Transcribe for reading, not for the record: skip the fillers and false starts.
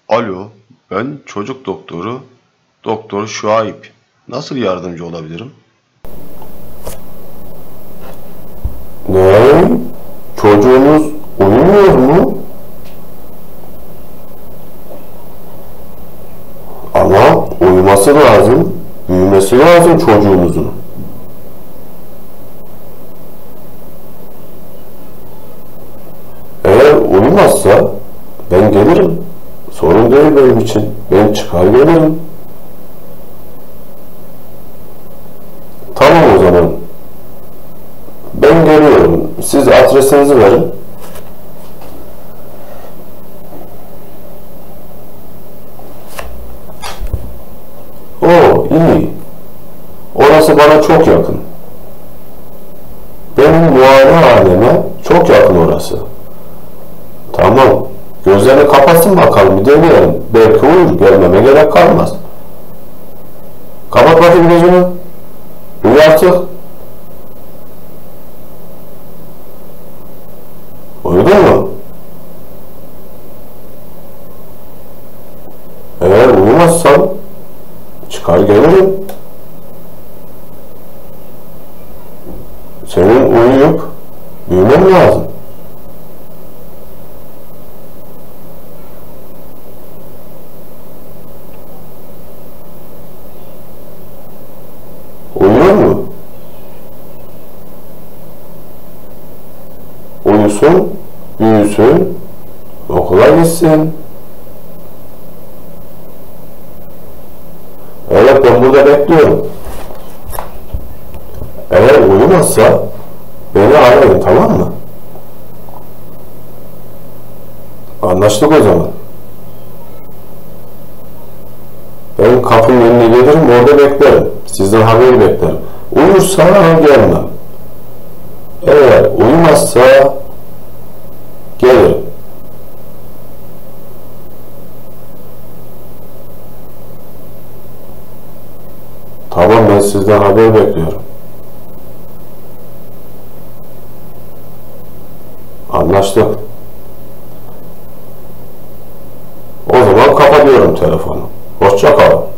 Alo, ben çocuk doktoru, Doktor Şuayb. Nasıl yardımcı olabilirim? Ne? Çocuğunuz uyumuyor mu? Ama uyuması lazım, büyümesi lazım çocuğunuzun. Eğer uyumazsa ben gelirim. Sorun değil benim için. Ben çıkar gelirim. Tamam o zaman. Ben geliyorum. Siz adresinizi verin. Oo, iyi. Orası bana çok yakın. Benim muayenehaneme çok yakın orası. Tamam. Gözlerini kapatsın bakalım, bir deneyelim. Belki uyur, gelmeme gerek kalmaz. Kapat bakayım gözünü. Uyu artık. Uyudun mu? Eğer uyumazsan çıkar gelirim. Senin uyuyup büyümen lazım. Uyuyor mu? Uyusun, büyüsün, okula gitsin. Evet, ben burada bekliyorum. Eğer uyumazsa beni arayın, tamam mı? Anlaştık o zaman. Ben kapının önüne gelirim, orada beklerim. Sizden haber beklerim. Uyursa gelmem. Eğer uyumazsa gelirim. Tamam, ben sizden haber bekliyorum. Anlaştık. O zaman kapatıyorum telefonu. Hoşça kalın.